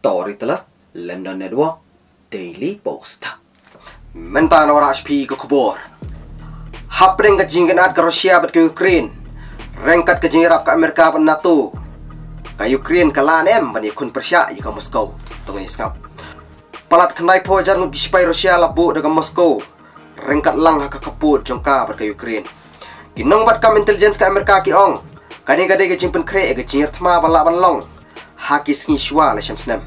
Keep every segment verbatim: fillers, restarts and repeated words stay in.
Storyteller, London Network, Daily Post. Mentang orang H P ke kubur. Hapring ke jinggan ke Rusia bat ke Ukraine. Rengkat ke jingirap ke Amerika bat NATO. Ke Ukraine ke lanem ban ikun Persia ke Moskow. Tunggu ni skap. Palat kenai pojar ngut gispai Rusia labu dengan Moskow. Rengkat lang ke kaput jongka bat ke Ukraine. Kinong bat kam intelligence ke Amerika ki ong. Kani gadai ke jingpen kre ke jingir thma balak ban long. Haki sengi shwa la syamsnam.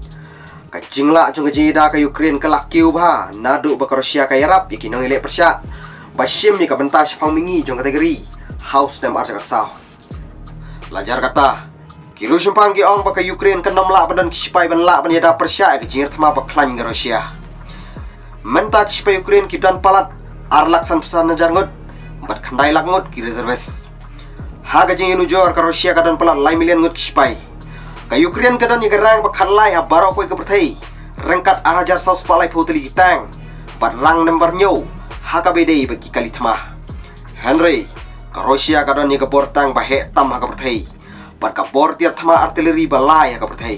Ka jingla jong jida ka Ukraine ka lakiu ba nadu ba ka Rusia ka Yarab yaki nong ile Persia. Ba shim ni ka bentas pang mingi jong kategori house nam arja kasau. Lajar kata kiru sumpang ki ong ba ka Ukraine ka nom la badan kispai ban la ban yada Persia ka jingir thma ba klan ka Rusia. Menta kispai Ukraine ki dan palat arlak san pesan najar ngut bat khandai lak ngut ki reserves. Ha ka jingin ujor ka Rusia ka dan palat lai milian ngut kispai. Ka Ukraine kadan ni garang bakhalai ha baro poi ke perthai rengkat arajar saus palai phutli kitang pat rang number nyo ha ka bedei bagi kali thma Henry ka Rusia kadan ni ka bortang ba he tam ha ka perthai pat ka bor tiar thma artillery balai ha ka perthai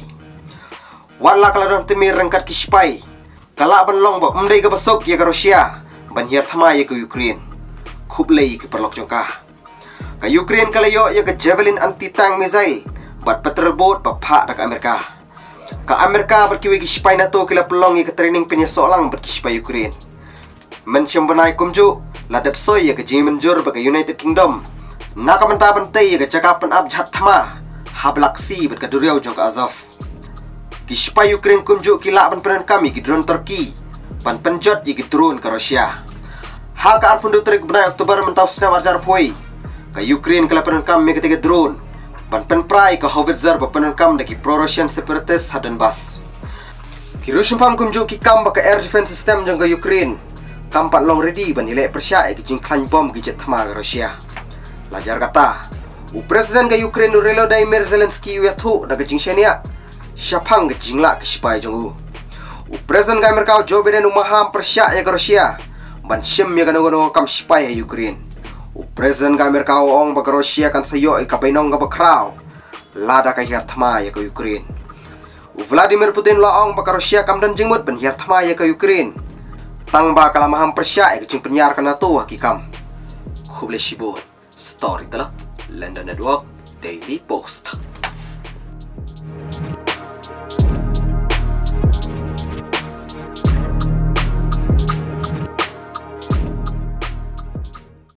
wala kala temi rengkat ki spai kala ban long ba umdei ka basok ya ka Rusia ban hier thma ya ka Ukraine khublei ki perlok jongka ka Ukraine kala yo ya ka javelin anti tank missile bat petrol boat bapak dak Amerika. Ka Amerika berkiwi ki spy NATO kila pelong ke training penya solang berki spy Ukraine. Mencem benai kumju ladap soy ya ke jing menjur bagi United Kingdom. Naka menta bentai ya ke cakapan abjad thama hablaksi ber ka duriau jong ka Azov. Ki spy Ukraine kumju kila ban penan kami ki drone Turki ban penjot ya ki drone ka Rusia. Ha ka arpundu trik benai Oktober mentau snam arjar poi. Ka Ukraine kala penan kami ketika drone ban penprai ke howitzer ba penenkam daki pro-Russian separatist hadan bas. Ki Russian kumju ki kam ba ka air defense system jong ka Ukraine. Kampat long ready ban ile Persia ki jing klan bom ki jet thama ka Rusia. Lajar kata, u presiden ka Ukraine Volodymyr Zelensky ya thu da ka jing shania. Syapang ka jingla ki spy jong u. U presiden ka Amerika Joe Biden umaham Persia ya ka Rusia. Ban shim ya ka no kam spy ya Ukraine. U presiden ka Amerika ong ba ka Rusia kan sayo ka painong ka bakraw lada ka hiar thma ya ka Ukraine. U Vladimir Putin lo ong ba ka Rusia kam dan jingmut ban hiar thma ya ka Ukraine. Tang ba kala maham Persia ya ka jing penyar ka NATO hakikam. Khuble shibur Storyteller, London Network, Daily Post.